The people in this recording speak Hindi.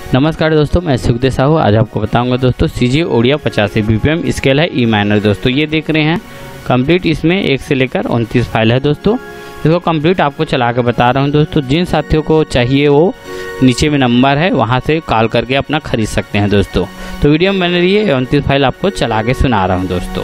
नमस्कार दोस्तों, मैं सुखदेव साहू। आज आपको बताऊंगा दोस्तों सीजी ओडिया 85 BPM स्केल है ई माइनर। दोस्तों ये देख रहे हैं कंप्लीट, इसमें 1 से लेकर 29 फाइल है दोस्तों। इसको कंप्लीट आपको चला के बता रहा हूं दोस्तों। जिन साथियों को चाहिए वो नीचे में नंबर है, वहां से कॉल करके अपना खरीद सकते हैं दोस्तों। तो वीडियो में बने रहिए, 29 फाइल आपको चला के सुना रहा हूँ दोस्तों।